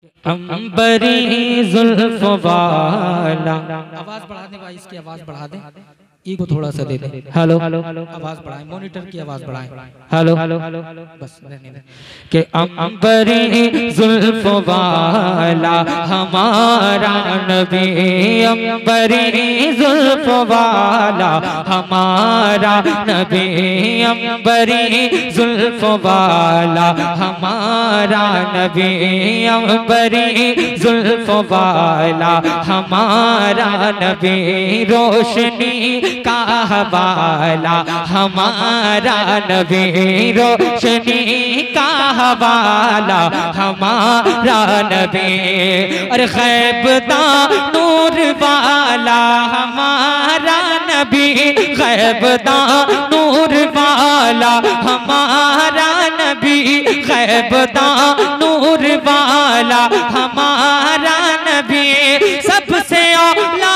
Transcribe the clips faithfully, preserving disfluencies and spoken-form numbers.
अंबरी जुल्फ वाला। आवाज बढ़ा दे भाई, इसकी आवाज बढ़ा दे, ईगो थोड़ा सा दे दे। हेलो, आवाज बढ़ाए, मॉनिटर की आवाज बढ़ाए। हेलो, बस रहने दे। के अंबरी जुल्फ वाला हमारा नबी, अंबरी जुल्फ वाला हमारा नबी, अंबरी जुल्फ वाला हमारा नबी, अंबरी जुल्फ वाला हमारा नबी, रोशनी का हवाला हमारा नबी, रोशनी का हवाला हमारा नबी, अरे ग़ैबदा नूर वाला हमारा नबी, ग़ैबदा नूर वाला हमारा नबी, ग़ैबदा नूर वाला हमारा नबी, सबसे औला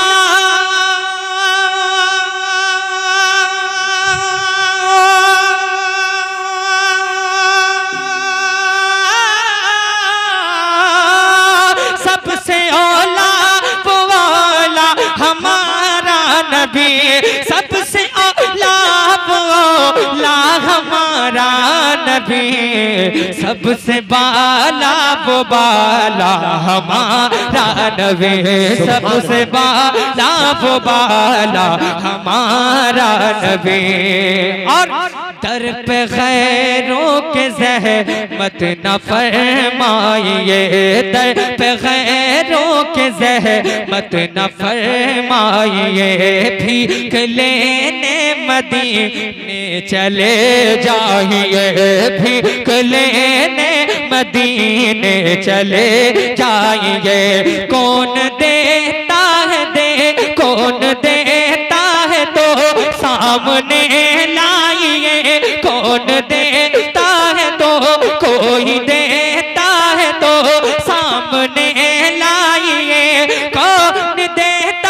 नबी, सबसे औला बोला हमारा नबी, सबसे बाला वो बाला हमारा नबी, सबसे बाला वो बाला हमारा नबी। और दर पे गैरों के ज़हमत न फरमाइए, दर पे गैरों के ज़हमत न फरमाइए, भीख लेने मदीने चले जाइए, भीख लेने मदीने चले जाइए। कौन देता है दे, कौन देता है तो सामने लाइए, कौन देता है तो कोई देता है तो सामने लाइए, कौन देता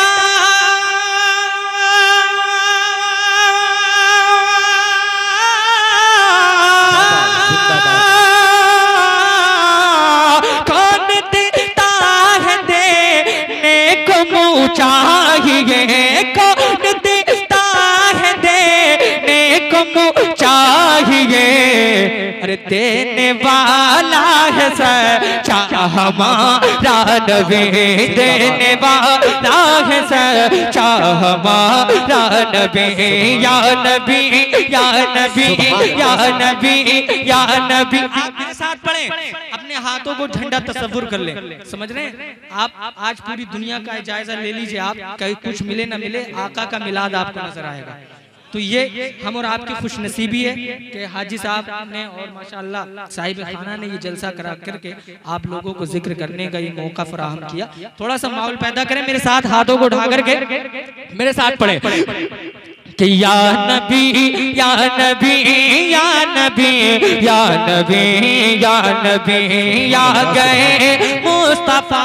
कौन देता है देने को मुँह चाहिए, कौन देता है देने को मुँह चाहिए, अरे देने वाला है सच्चा हमारा नबी, देने वाला है सच्चा हमारा नबी, या नबी या नबी या नबी या नबी। आप मेरे साथ पढ़ें, अपने हाथों को झंडा तस्वुर कर ले, समझ रहे हैं आप? आज पूरी दुनिया का जायजा ले लीजिए आप, कहीं कुछ मिले ना मिले, आका का मिलाद आपको नजर आएगा। तो ये हम और आपकी खुशनसीबी है कि हाजी साहब ने और माशाअल्लाह साहिब खाना ने ये जलसा करा करके आप लोगों को जिक्र करने का ये मौका फराहम किया। थोड़ा सा माहौल पैदा करें, मेरे साथ हाथों को उठा करके मेरे साथ पढ़े कि या नबी या नबी या नबी या नबी या नबी या गए मुस्तफा,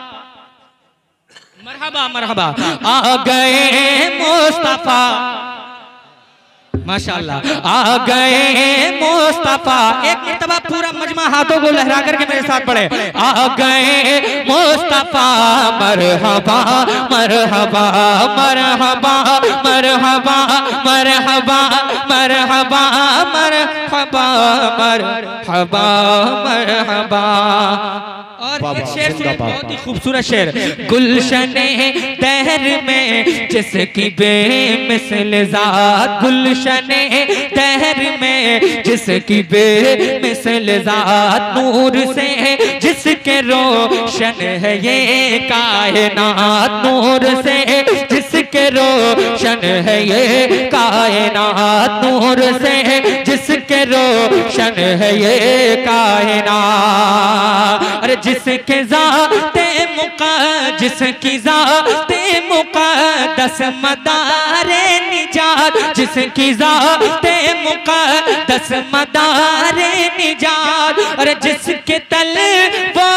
मरहबा मरहबा आ गए मुस्तफा, माशाअल्लाह आ गए मुस्तफा। एक मर्तबा पूरा मजमा हाथों को लहरा करके मेरे साथ पढ़े, आ गए मुस्तफा, मरहबा मरहबा मरहबा मरहबा मरहबा मरहबा मरहबा मरहबा मरहबा। और एक शेर सुनिए, बहुत ही खूबसूरत शेर, गुलशने तहर में जिसकी बेमिसल ज़ात, गुलशने तहर में जिसकी बेमिसल ज़ात, नूर से जिसके रोशन है ये कायनात, नूर से जिसके रोशन है ये कायनात, नूर से जिसके रोशन है ये कायनात। अरे जिसके ज़ाते मुका, जिसकी ज़ाते मुक़द्दस मदारे निजात, जिसकी ज़ाते मुक़द्दस मदारे निजात, अरे जिसके तलवा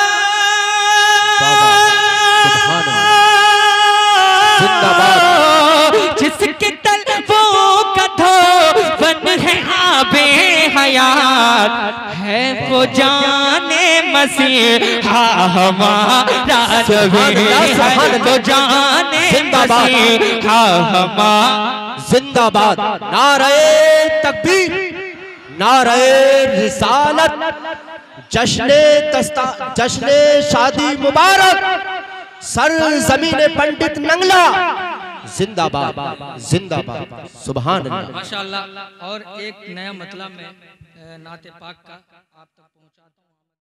जिसके तलवों का धोवन है आबे हयात, है वो जाने मसीहा हमारा नबी है तो जाने मसीहा हमारा। जिंदाबाद। नारे तकबीर, नारे रिसालत, जश्ने दस्ता, जश्ने शादी मुबारक, सर जमीन पंडित नंगला जिंदाबाद, जिंदाबाद। सुभान अल्लाह, माशाअल्लाह। और एक नया मतलब में नाते पाक का आप तक